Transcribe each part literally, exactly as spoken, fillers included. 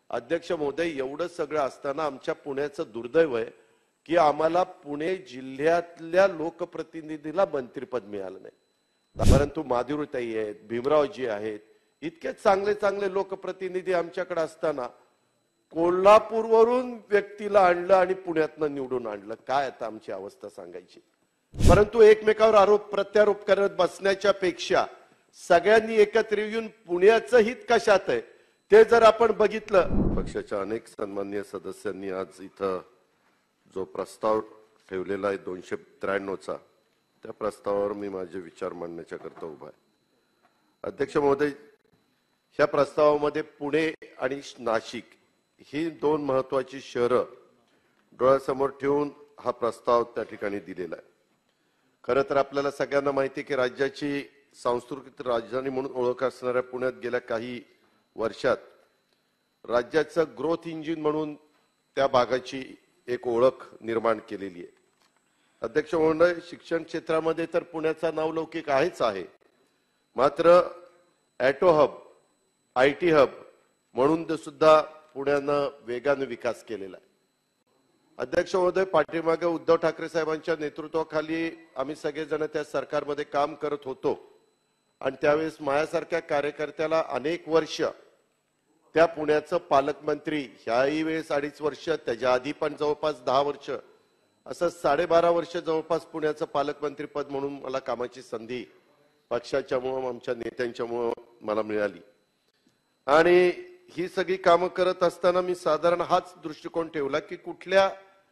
अध्यक्ष महोदय, एवढं सगळं असताना आमच्या पुण्याचं दुर्दैव आहे की आम्हाला पुणे जिल्ह्यातल्या लोकप्रतिनिधीला मंत्रिपद मिळालं नाही। परंतु माधुरीताई आहेत, भीमरावजी आहेत, इतके चांगले चांगले लोकप्रतिनिधी आमच्याकडे असताना कोल्हापूरवरून व्यक्तीला आणलं आणि पुण्यातनं निवडून आणलं। काय आता आमची अवस्था सांगायची। परंतु एकमेकावर आरोप प्रत्यारोप करत बसण्याच्या पेक्षा सगळ्यांनी एकत्र येऊन पुण्याचं हित कशात आहे ते जर आपण बघितलं। पक्षाच्या अनेक सन्माननीय सदस्यांनी आज इथं जो प्रस्ताव ठेवलेला आहे दोनशे त्र्याण्णव चा, त्या प्रस्तावावर मी माझे विचार मांडण्याच्या करता उभा आहे। अध्यक्ष महोदय, ह्या प्रस्तावामध्ये पुणे आणि नाशिक ही दोन महत्वाची शहरं डोळ्यासमोर ठेवून हा प्रस्ताव त्या ठिकाणी दिलेला आहे। खरं तर आपल्याला सगळ्यांना माहिती आहे की राज्याची सांस्कृतिक राजधानी म्हणून ओळख असणाऱ्या पुण्यात गेल्या काही वर्षात राज्याचं ग्रोथ इंजिन म्हणून त्या भागाची एक ओळख निर्माण केलेली आहे। अध्यक्ष महोदय, शिक्षण क्षेत्रामध्ये तर पुण्याचा नावलौकिक आहेच आहे, मात्र auto hub, I T hub म्हणून सुद्धा पुण्यानं वेगाने विकास केलेला आहे। अध्यक्ष महोदय, पाठीमागे उद्धव ठाकरे साहेबांच्या नेतृत्वाखाली आम्ही सगळेजण त्या सरकारमध्ये काम करत होतो आणि त्यावेळेस माझ्यासारख्या कार्यकर्त्याला अनेक वर्ष त्या पुण्याचं पालकमंत्री, ह्याही वेळेस अडीच वर्ष, त्याच्या आधी पण जवळपास दहा वर्ष, असं साडेबारा वर्ष जवळपास पुण्याचं पालकमंत्री पद म्हणून मला कामाची संधी पक्षाच्यामुळं आमच्या नेत्यांच्यामुळं मला मिळाली। आणि ही सगळी कामं करत असताना मी साधारण हाच दृष्टिकोन ठेवला की कुठल्या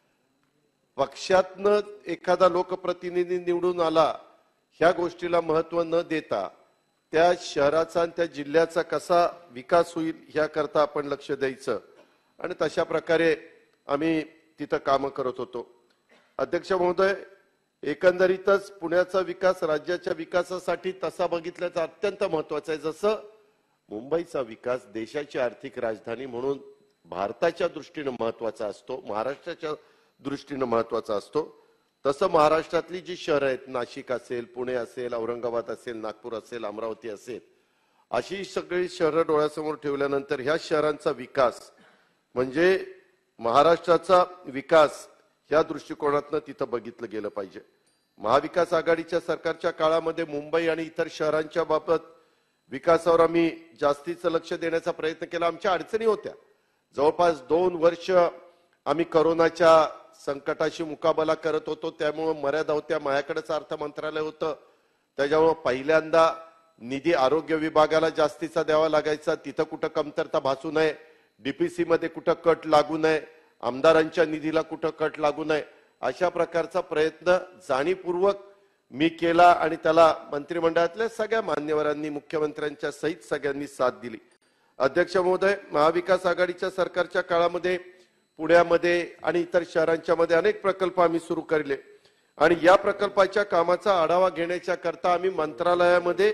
पक्षातनं एखादा लोकप्रतिनिधी निवडून आला ह्या गोष्टीला महत्व न देता त्या शहराचा आणि त्या जिल्ह्याचा कसा विकास होईल ह्याकरता आपण लक्ष द्यायचं आणि तशा प्रकारे आम्ही तिथं कामं करत होतो। अध्यक्ष महोदय, एकंदरीतच पुण्याचा विकास राज्याच्या विकासासाठी तसा बघितल्याचा अत्यंत महत्वाचा आहे। जसं मुंबईचा विकास देशाची आर्थिक राजधानी म्हणून भारताच्या दृष्टीने महत्वाचा असतो, महाराष्ट्राच्या दृष्टीने महत्वाचा असतो, तसं महाराष्ट्रातली जी शहरं आहेत, नाशिक असेल, पुणे असेल, औरंगाबाद असेल, नागपूर असेल, अमरावती असेल, अशी सगळी शहरं डोळ्यासमोर ठेवल्यानंतर ह्या शहरांचा विकास म्हणजे महाराष्ट्राचा विकास ह्या दृष्टिकोनातनं तिथं बघितलं गेलं पाहिजे। महाविकास आघाडीच्या सरकारच्या काळामध्ये मुंबई आणि इतर शहरांच्या बाबत विकासावर आम्ही जास्तीचं लक्ष देण्याचा प्रयत्न केला। आमच्या अडचणी होत्या, जवळपास दोन वर्ष आम्ही कोरोनाच्या संकटाशी मुकाबला करत होतो, त्यामुळे मर्यादा होत्या, माझ्याकडेच अर्थ मंत्रालय होतं, त्याच्यामुळे पहिल्यांदा निधी आरोग्य विभागाला जास्तीचा द्यावा लागायचा, तिथं कुठं कमतरता भासू नये, डीपीसी मध्ये कुठं कट लागू नये, आमदारांच्या निधीला कुठं कट लागू नये, अशा प्रकारचा प्रयत्न जाणीवपूर्वक मी केला आणि त्याला मंत्रिमंडळातल्या सगळ्या मान्यवरांनी, मुख्यमंत्र्यांच्या सहित सगळ्यांनी साथ दिली। अध्यक्ष महोदय, महाविकास आघाडीच्या सरकारच्या काळामध्ये पुण्यामध्ये आणि इतर शहरांच्या मध्ये अनेक प्रकल्प आम्ही सुरू केले आणि या प्रकल्पाच्या कामाचा आढावा घेण्याच्या करता आम्ही मंत्रालयामध्ये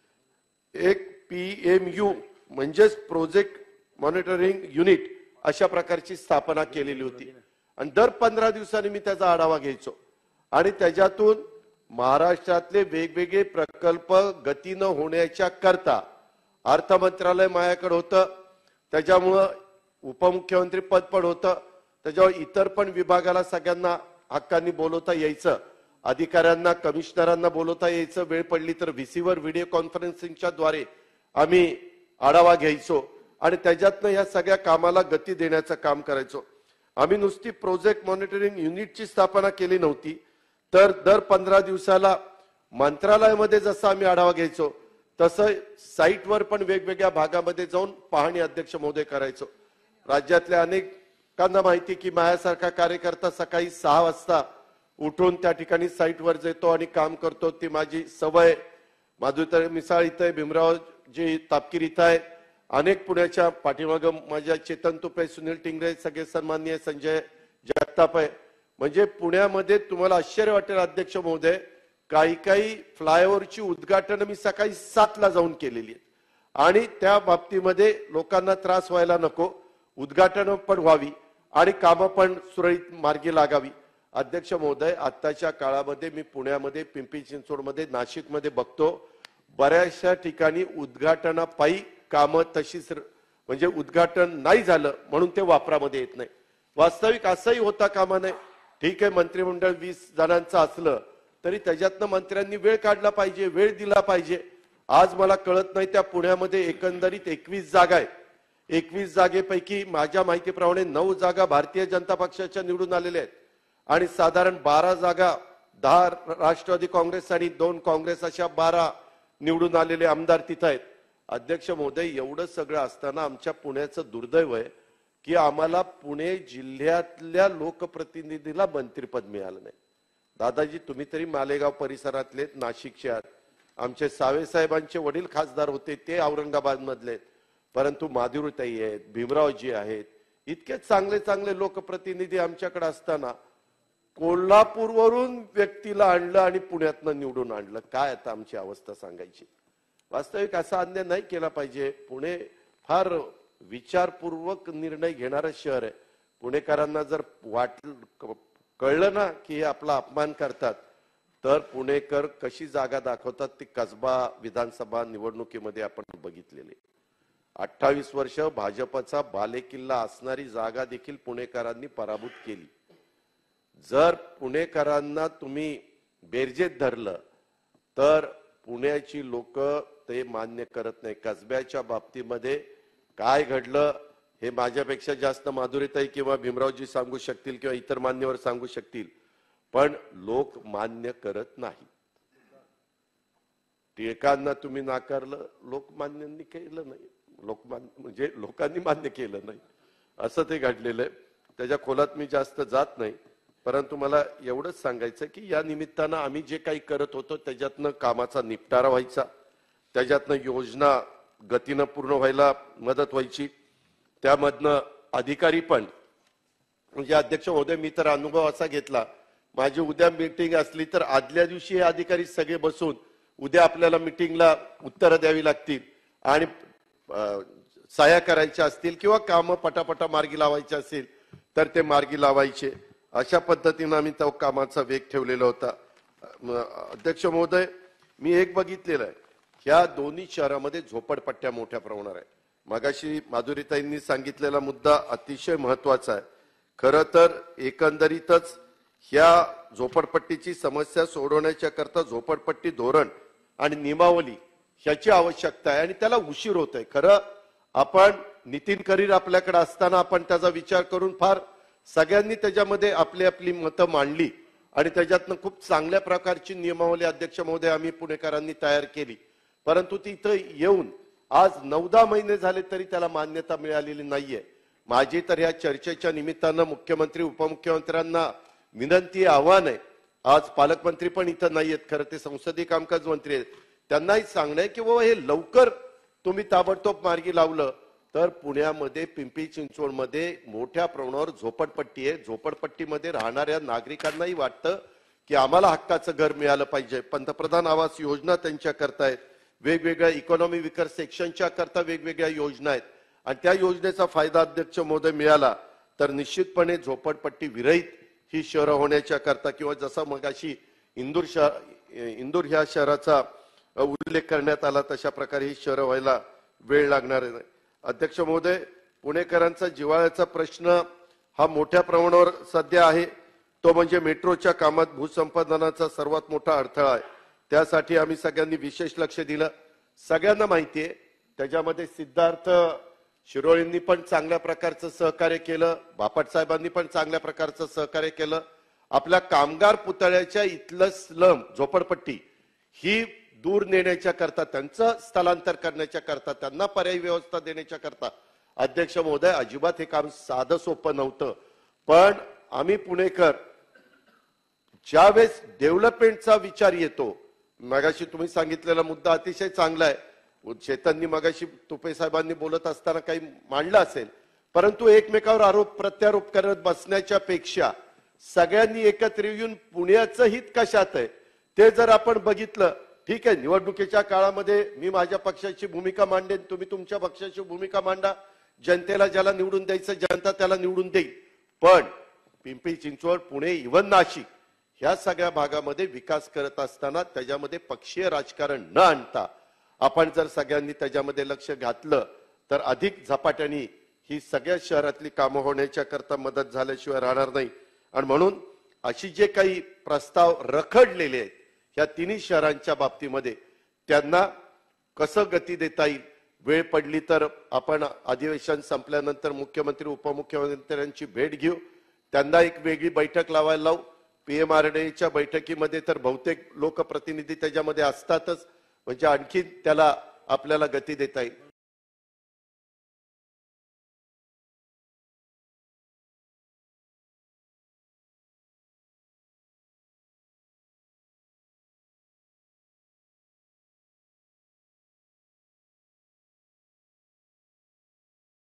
एक पी एम यू म्हणजेच प्रोजेक्ट मॉनिटरिंग युनिट अशा प्रकारची स्थापना केलेली होती आणि दर पंधरा दिवसांनी मी त्याचा आढावा घ्यायचो आणि त्याच्यातून महाराष्ट्रातले वेगवेगळे प्रकल्प गतीनं होण्याच्या करता अर्थ मंत्रालय माझ्याकडे होतं, त्याच्यामुळं उपमुख्यमंत्री पद पण होतं, त्याच्यावर इतर पण विभागाला सगळ्यांना हक्कांनी बोलवता यायचं, अधिकाऱ्यांना, कमिशनरांना बोलवता यायचं, वेळ पडली तर व्हीसीवर व्हिडिओ कॉन्फरन्सिंगच्या द्वारे आम्ही आढावा घ्यायचो आणि त्याच्यातनं या सगळ्या कामाला गती देण्याचं काम करायचो। आम्ही नुसती प्रोजेक्ट मॉनिटरिंग युनिटची स्थापना केली नव्हती, तर दर पंधरा दिवसाला मंत्रालयामध्ये जसं आम्ही आढावा घ्यायचो तसं साईटवर पण वेगवेगळ्या भागामध्ये जाऊन पाहणी अध्यक्ष महोदय करायचो। राज्यातल्या अनेकांना माहिती की माझ्यासारखा कार्यकर्ता सकाळी सहा वाजता उठून त्या ठिकाणी साईटवर जातो आणि काम करतो, ती माझी सवय। माधुरीताई मिसाळ इथं आहे, भीमरावजी तापकीर इथं आहे, अनेक पुण्याच्या पाठीमागं माझ्या चेतन तुपे, सुनील टिंगरे, सगळे सन्माननीय संजय जगताप आहे। म्हणजे पुण्यामध्ये तुम्हाला आश्चर्य वाटेल अध्यक्ष महोदय, काही काही फ्लायओव्हरची उद्घाटन मी सकाळी सात ला जाऊन केलेली आहेत आणि त्या बाबतीमध्ये लोकांना त्रास व्हायला नको, उद्घाटन पण व्हावी आणि कामं पण सुरळीत मार्गी लागावी। अध्यक्ष महोदय, आताच्या काळामध्ये मी पुण्यामध्ये, पिंपरी चिंचवडमध्ये, नाशिकमध्ये बघतो बऱ्याचशा ठिकाणी उद्घाटनापायी कामं तशीच म्हणजे उद्घाटन नाही झालं म्हणून ते वापरामध्ये येत नाही. वास्तविक असंही होता कामा नये. ठीक आहे, मंत्रिमंडळ वीस जणांचं असलं तरी त्याच्यातनं मंत्र्यांनी वेळ काढला पाहिजे, वेळ दिला पाहिजे. आज मला कळत नाही, त्या पुण्यामध्ये एकंदरीत एकवीस जागा आहेत. एकवीस जागेपैकी माझ्या माहितीप्रमाणे नऊ जागा भारतीय जनता पक्षाच्या निवडून आलेल्या आहेत आणि साधारण बारा जागा, दहा राष्ट्रवादी काँग्रेस आणि दोन काँग्रेस, अशा बारा निवडून आलेले आमदार तिथं आहेत. अध्यक्ष महोदय, एवढं सगळं असताना आमच्या पुण्याचं दुर्दैव आहे की आम्हाला पुणे जिल्ह्यातल्या लोकप्रतिनिधीला मंत्रिपद मिळालं नाही. दादाजी, तुम्ही तरी मालेगाव परिसरातले, नाशिकचे आहात. आमचे सावे साहेबांचे वडील खासदार होते, ते औरंगाबाद मधले, परंतु माधुरीताई आहेत, भीमरावजी आहेत, इतके चांगले चांगले लोकप्रतिनिधी आमच्याकडे असताना कोल्हापूरवरून व्यक्तीला आणलं आणि पुण्यातनं निवडून आणलं. काय आता आमची अवस्था सांगायची? वास्तविक असा अन्याय नाही केला पाहिजे. पुणे फार विचारपूर्वक निर्णय घेणारं शहर आहे. पुणेकरांना जर वाटलं, कळलं ना की हे आपला अपमान करतात, तर पुणेकर कशी जागा दाखवतात ती कसबा विधानसभा निवडणुकीमध्ये आपण बघितलेली. अठ्ठावीस वर्ष भाजपचा बालेकिल्ला असणारी जागा देखील पुणेकरांनी पराभूत केली. जर पुणेकरांना तुम्ही बेरजेत धरलं तर पुण्याची लोक ते मान्य करत नाही. कसब्याच्या बाबतीमध्ये काय घडलं हे माझ्यापेक्षा जास्त माधुरीताई किंवा भीमरावजी सांगू शकतील किंवा इतर मान्यवर सांगू शकतील, पण लोक मान्य करत नाही. टिळकांना तुम्ही नाकारलं, लोकमान्यांनी केलं नाही. लोकमान्य म्हणजे लोकांनी मान्य केलं नाही, असं ते घडलेलं आहे. त्याच्या खोलात मी जास्त जात नाही, परंतु मला एवढंच सांगायचं की या निमित्तानं आम्ही जे काही करत होतो त्याच्यातनं कामाचा निपटारा व्हायचा, त्याच्यातनं योजना गतीनं पूर्ण व्हायला मदत व्हायची. त्यामधनं अधिकारी पण, म्हणजे अध्यक्ष महोदय, मी तर अनुभव असा घेतला, माझी उद्या मीटिंग असली तर आदल्या दिवशी हे अधिकारी सगळे बसून उद्या आपल्याला मीटिंगला उत्तरं द्यावी लागतील आणि सह्या करायच्या असतील किंवा कामं पटापटा मार्गी लावायचे असेल तर ते मार्गी लावायचे. अशा पद्धतीनं आम्ही तो कामाचा वेग ठेवलेला होता. अध्यक्ष महोदय, मी एक बघितलेलं आहे, ह्या दोन्ही शहरामध्ये झोपडपट्ट्या मोठ्या प्रमाणावर आहे. मगाशी माधुरीताईंनी सांगितलेला मुद्दा अतिशय महत्वाचा आहे. खरं तर एकंदरीतच ह्या झोपडपट्टीची समस्या सोडवण्याच्या करता झोपडपट्टी धोरण आणि नियमावली ह्याची आवश्यकता आहे आणि त्याला उशीर होत आहे. खरं आपण नितीन करीर आपल्याकडे असताना आपण त्याचा विचार करून फार सगळ्यांनी त्याच्यामध्ये आपली आपली मतं मांडली आणि त्याच्यातनं खूप चांगल्या प्रकारची नियमावली अध्यक्ष महोदय आम्ही पुणेकरांनी तयार केली. परंतु ती इथं येऊन आज नऊ दहा महिने झाले तरी त्याला मान्यता मिळालेली नाहीये. माझी तर ह्या चर्चेच्या निमित्तानं मुख्यमंत्री उपमुख्यमंत्र्यांना विनंती आव्हान आहे. आज पालकमंत्री पण इथं नाहीयेत, खरं ते संसदीय कामकाज मंत्री आहेत, त्यांनाही सांगणं आहे की बाबा हे लवकर तुम्ही ताबडतोब मार्गी लावलं तर पुण्यामध्ये पिंपरी चिंचवडमध्ये मोठ्या प्रमाणावर झोपडपट्टी आहे. झोपडपट्टीमध्ये राहणाऱ्या नागरिकांनाही वाटतं की आम्हाला हक्काचं घर मिळालं पाहिजे. पंतप्रधान आवास योजना त्यांच्या करतायत, वेगवेगळ्या इकॉनॉमी विकर सेक्शनच्या करता वेगवेगळ्या योजना आहेत आणि त्या योजनेचा फायदा अध्यक्ष महोदय मिळाला तर निश्चितपणे झोपडपट्टी विरहित ही शहरं होण्याच्या करता किंवा जसा मगाशी इंदूर शहर इंदूर ह्या शहराचा उल्लेख करण्यात आला तशा प्रकारे ही शहरं व्हायला वेळ लागणार आहे. अध्यक्ष महोदय, पुणेकरांचा जिव्हाळ्याचा प्रश्न हा मोठ्या प्रमाणावर सध्या आहे, तो म्हणजे मेट्रोच्या कामात भूसंपादनाचा सर्वात मोठा अडथळा आहे. त्यासाठी आम्ही सगळ्यांनी विशेष लक्ष दिलं. सगळ्यांना माहिती आहे त्याच्यामध्ये सिद्धार्थ शिरोळेंनी पण चांगल्या प्रकारचं सहकार्य केलं, बापट साहेबांनी पण चांगल्या प्रकारचं सहकार्य केलं. आपल्या कामगार पुतळ्याच्या इथलं स्लम झोपडपट्टी ही दूर नेण्याच्या करता, त्यांचं स्थलांतर करण्याच्या करता, त्यांना पर्यायी व्यवस्था देण्याच्या करता अध्यक्ष महोदय अजिबात हे काम साधं सोपं नव्हतं. पण आम्ही पुणेकर ज्यावेळेस डेव्हलपमेंटचा विचार येतो, मगाशी तुम्ही सांगितलेला मुद्दा अतिशय चांगला आहे. चेतननी मगाशी तुपे साहेबांनी बोलत असताना काही मांडलं असेल, परंतु एकमेकावर आरोप प्रत्यारोप करत बसण्याच्या पेक्षा सगळ्यांनी एकत्र येऊन पुण्याचं हित कशात आहे ते जर आपण बघितलं, ठीक आहे, निवडणुकीच्या काळामध्ये मी माझ्या पक्षाची भूमिका मांडेन, तुम्ही तुमच्या पक्षाची भूमिका मांडा, जनतेला ज्याला निवडून द्यायचं जनता त्याला निवडून देईल. पण पिंपरी चिंचवड, पुणे, इव्हन नाशिक ह्या सगळ्या भागामध्ये विकास करत असताना त्याच्यामध्ये पक्षीय राजकारण न आणता आपण जर सगळ्यांनी त्याच्यामध्ये लक्ष घातलं तर अधिक झपाट्याने ही सगळ्या शहरातली कामं होण्याच्या करता मदत झाल्याशिवाय राहणार नाही. आणि म्हणून अशी जे काही प्रस्ताव रखडलेले आहेत या तिन्ही शहरांच्या बाबतीमध्ये त्यांना कसं गती देता येईल, वेळ पडली तर आपण अधिवेशन संपल्यानंतर मुख्यमंत्री उपमुख्यमंत्र्यांची भेट घेऊ, त्यांना एक वेगळी बैठक लावायला लावू. पीएमआरडीच्या बैठकीमध्ये तर बहुतेक लोकप्रतिनिधी त्याच्यामध्ये असतातच, म्हणजे आणखी त्याला आपल्याला गती देता येईल.